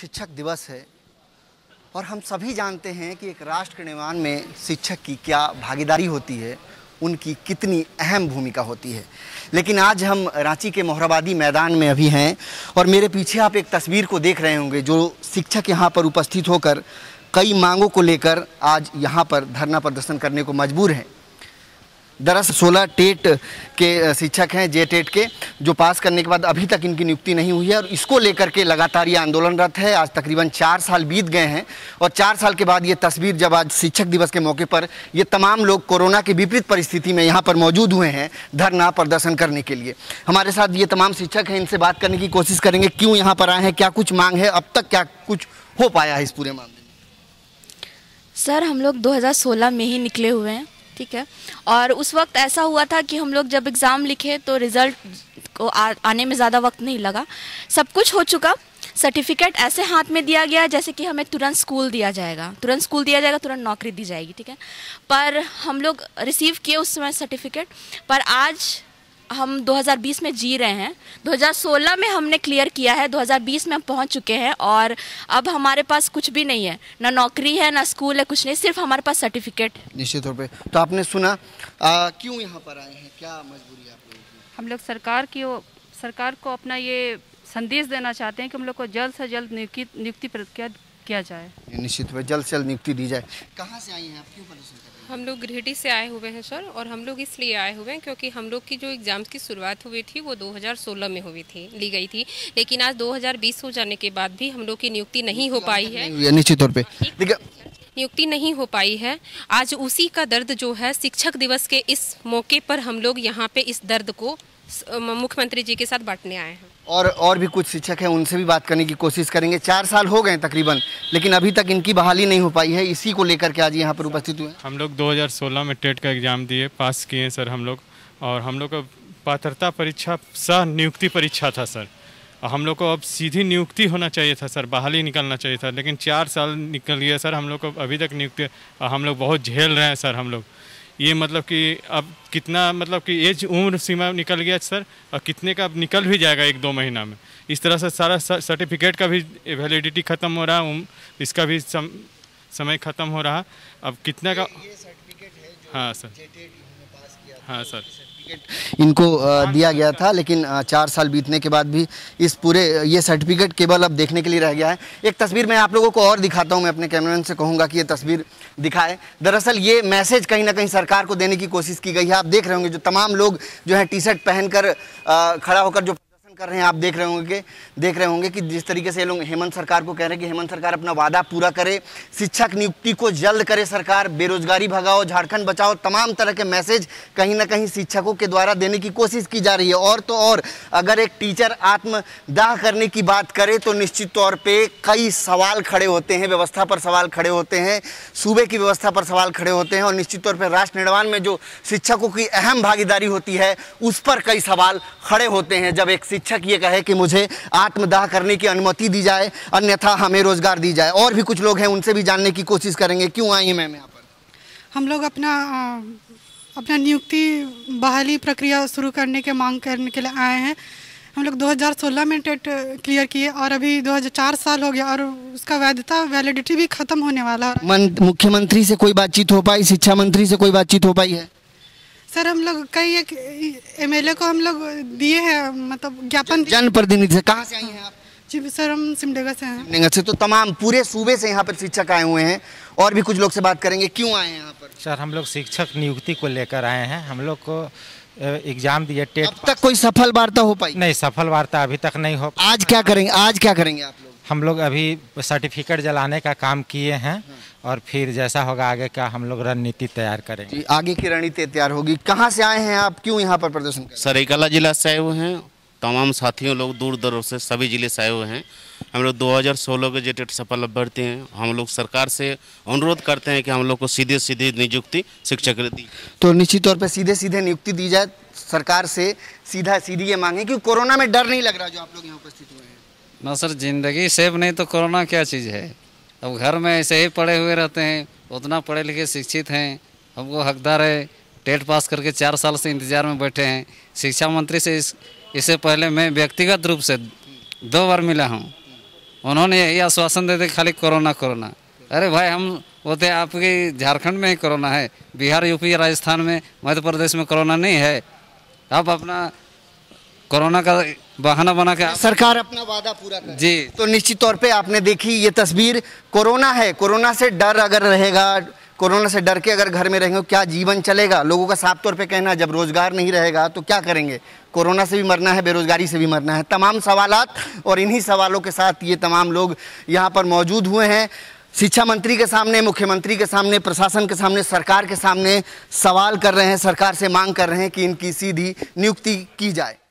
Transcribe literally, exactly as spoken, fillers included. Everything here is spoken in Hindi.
शिक्षक दिवस है और हम सभी जानते हैं कि एक राष्ट्र के निर्माण में शिक्षक की क्या भागीदारी होती है, उनकी कितनी अहम भूमिका होती है। लेकिन आज हम रांची के मोहराबादी मैदान में अभी हैं और मेरे पीछे आप एक तस्वीर को देख रहे होंगे जो शिक्षक यहाँ पर उपस्थित होकर कई मांगों को लेकर आज यहाँ पर धरना प्रदर्शन करने को मजबूर हैं। दरअसल सोलह टेट के शिक्षक हैं, जे टेट के, जो पास करने के बाद अभी तक इनकी नियुक्ति नहीं हुई है और इसको लेकर के लगातार ये आंदोलनरत है। आज तकरीबन चार साल बीत गए हैं और चार साल के बाद ये तस्वीर जब आज शिक्षक दिवस के मौके पर ये तमाम लोग कोरोना की विपरीत परिस्थिति में यहाँ पर मौजूद हुए हैं धरना प्रदर्शन करने के लिए। हमारे साथ ये तमाम शिक्षक हैं, इनसे बात करने की कोशिश करेंगे क्यों यहाँ पर आए हैं, क्या कुछ मांग है, अब तक क्या कुछ हो पाया है इस पूरे मामले में। सर, हम लोग दो हज़ार सोलह में ही निकले हुए हैं, ठीक है। और उस वक्त ऐसा हुआ था कि हम लोग जब एग्ज़ाम लिखे तो रिज़ल्ट को आ, आने में ज़्यादा वक्त नहीं लगा, सब कुछ हो चुका। सर्टिफिकेट ऐसे हाथ में दिया गया जैसे कि हमें तुरंत स्कूल दिया जाएगा, तुरंत स्कूल दिया जाएगा, तुरंत नौकरी दी जाएगी, ठीक है। पर हम लोग रिसीव किए उस समय सर्टिफिकेट, पर आज हम दो हज़ार बीस में जी रहे हैं। दो हज़ार सोलह में हमने क्लियर किया है, दो हज़ार बीस में हम पहुंच चुके हैं और अब हमारे पास कुछ भी नहीं है, ना नौकरी है, ना स्कूल है, कुछ नहीं, सिर्फ हमारे पास सर्टिफिकेट। निश्चित तौर पे तो आपने सुना, आ, क्यों यहाँ पर आए हैं, क्या मजबूरी है आप लोगों की? हम लोग सरकार की सरकार को अपना ये संदेश देना चाहते हैं कि हम लोग को जल्द से जल्द नियुक्ति नियुक्ति प्रक्रिया किया जाए। निश्चित रूप से जल्द से जल्द नियुक्ति दी जाए। कहाँ से आई हैं आप, क्यों प्रदर्शन कर रहे हैं? हम लोग गिरिडीह से आए हुए हैं सर, और हम लोग इसलिए आए हुए हैं क्योंकि हम लोग की जो एग्ज़ाम्स की शुरुआत हुई थी वो दो हज़ार सोलह में हुई थी, ली गई थी, लेकिन आज दो हज़ार बीस हो जाने के बाद भी हम लोग की नियुक्ति नहीं हो पाई है। निश्चित तौर पे देखिए, नियुक्ति नहीं हो पाई है। आज उसी का दर्द जो है, शिक्षक दिवस के इस मौके पर हम लोग यहाँ पे इस दर्द को मुख्यमंत्री जी के साथ बांटने आए हैं। और और भी कुछ शिक्षक हैं, उनसे भी बात करने की कोशिश करेंगे। चार साल हो गए तकरीबन, लेकिन अभी तक इनकी बहाली नहीं हो पाई है, इसी को लेकर के आज यहाँ पर उपस्थित हुए। हम लोग दो हज़ार सोलह में टेट का एग्ज़ाम दिए, पास किए सर हम लोग, और हम लोग का पात्रता परीक्षा सह नियुक्ति परीक्षा था सर। हम लोग को अब सीधी नियुक्ति होना चाहिए था सर, बहाली निकलना चाहिए था, लेकिन चार साल निकल गया सर, हम लोग को अभी तक नियुक्ति, हम लोग बहुत झेल रहे हैं सर। हम लोग ये मतलब कि अब कितना मतलब कि एज उम्र सीमा निकल गया सर, और कितने का अब निकल भी जाएगा एक दो महीना में। इस तरह से सारा सर्टिफिकेट का भी वैलिडिटी ख़त्म हो रहा है, इसका भी सम, समय ख़त्म हो रहा। अब कितने का ये सर्टिफिकेट है जो हाँ सर, पास किया था, हाँ सर, इनको दिया गया था, लेकिन चार साल बीतने के बाद भी इस पूरे ये सर्टिफिकेट केवल अब देखने के लिए रह गया है। एक तस्वीर मैं आप लोगों को और दिखाता हूं, मैं अपने कैमरामैन से कहूंगा कि ये तस्वीर दिखाए। दरअसल ये मैसेज कहीं ना कहीं सरकार को देने की कोशिश की गई है। आप देख रहे होंगे जो तमाम लोग जो है टी शर्ट पहनकर खड़ा होकर जो कर रहे हैं, आप देख रहे होंगे देख रहे होंगे कि जिस तरीके से ये लोग हेमंत सरकार को कह रहे हैं कि हेमंत सरकार अपना वादा पूरा करे, शिक्षक नियुक्ति को जल्द करे सरकार, बेरोजगारी भगाओ, झारखंड बचाओ, तमाम तरह के मैसेज कहीं ना कहीं शिक्षकों के द्वारा देने की कोशिश की जा रही है। और तो और अगर एक टीचर आत्मदाह करने की बात करे तो निश्चित तौर पर कई सवाल खड़े होते हैं, व्यवस्था पर सवाल खड़े होते हैं, सूबे की व्यवस्था पर सवाल खड़े होते हैं, और निश्चित तौर पर राष्ट्र निर्माण में जो शिक्षकों की अहम भागीदारी होती है उस पर कई सवाल खड़े होते हैं। जब एक शिक्षक ये कहे कि मुझे आत्मदाह करने की अनुमति दी जाए, अन्यथा हमें रोजगार दी जाए। और भी कुछ लोग हैं, उनसे भी जानने की कोशिश करेंगे क्यों आई हैं मैम यहाँ पर। हम लोग अपना अपना नियुक्ति बहाली प्रक्रिया शुरू करने के मांग करने के लिए आए हैं। हम लोग दो हज़ार सोलह में टेट क्लियर किए और अभी दो हज़ार चार साल हो गया और उसका वैधता वैलिडिटी भी खत्म होने वाला है। मुख्यमंत्री से कोई बातचीत हो पाई, शिक्षा मंत्री से कोई बातचीत हो पाई है? सर, हम लोग कई एक एमएलए को हम लोग दिए हैं, मतलब ज्ञापन। जनप्रतिनिधि से कहाँ से आई हैं आप? जी सर, हम सिमडेगा से हैं। सिमडेगा से। तो तमाम पूरे सूबे से यहाँ पर शिक्षक आए हुए हैं, और भी कुछ लोग से बात करेंगे क्यों आए हैं यहाँ पर। सर, हम लोग शिक्षक नियुक्ति को लेकर आए हैं। हम लोग को एग्जाम दिए टेट, अब तक कोई सफल वार्ता हो पाई? नहीं, सफल वार्ता अभी तक नहीं हो। आज क्या करेंगे, आज क्या करेंगे आप लोग? हम लोग अभी सर्टिफिकेट जलाने का काम किए हैं और फिर जैसा होगा आगे का हम लोग रणनीति तैयार करेंगे। आगे की रणनीति तैयार होगी। कहाँ से आए हैं आप, क्यों यहाँ पर प्रदर्शन कर रहे हैं? सरायकेला जिला से आए हुए हैं, तमाम साथियों लोग दूर दराज से सभी जिले से आए हुए हैं। हम लोग दो हज़ार सोलह के जे टेट सफल अभ्यर्थी हैं। हम लोग सरकार से अनुरोध करते हैं कि हम लोग को सीधे सीधे नियुक्ति शिक्षक दी। तो निश्चित तौर पर सीधे सीधे नियुक्ति दी जाए सरकार से, सीधा सीधी ये मांगे, क्योंकि कोरोना में डर नहीं लग रहा जो आप लोग यहाँ उपस्थित हुए हैं। ना सर, जिंदगी सेफ नहीं तो कोरोना क्या चीज़ है। अब घर में ऐसे ही पड़े हुए रहते हैं, उतना पढ़े लिखे शिक्षित हैं, हमको हकदार है। टेट पास करके चार साल से इंतजार में बैठे हैं। शिक्षा मंत्री से इस, इससे पहले मैं व्यक्तिगत रूप से दो बार मिला हूँ, उन्होंने यही आश्वासन देते खाली कोरोना कोरोना। अरे भाई हम होते आपके झारखंड में ही कोरोना है, बिहार, यूपी, राजस्थान में, मध्य प्रदेश में कोरोना नहीं है। आप अपना कोरोना का बहाना बना के सरकार अपना वादा पूरा करे। जी, तो निश्चित तौर पे आपने देखी ये तस्वीर, कोरोना है, कोरोना से डर अगर रहेगा, कोरोना से डर के अगर घर में रहेंगे क्या जीवन चलेगा? लोगों का साफ तौर पे कहना है जब रोजगार नहीं रहेगा तो क्या करेंगे? कोरोना से भी मरना है, बेरोजगारी से भी मरना है। तमाम सवालात और इन्हीं सवालों के साथ ये तमाम लोग यहाँ पर मौजूद हुए हैं। शिक्षा मंत्री के सामने, मुख्यमंत्री के सामने, प्रशासन के सामने, सरकार के सामने सवाल कर रहे हैं, सरकार से मांग कर रहे हैं कि इनकी सीधी नियुक्ति की जाए।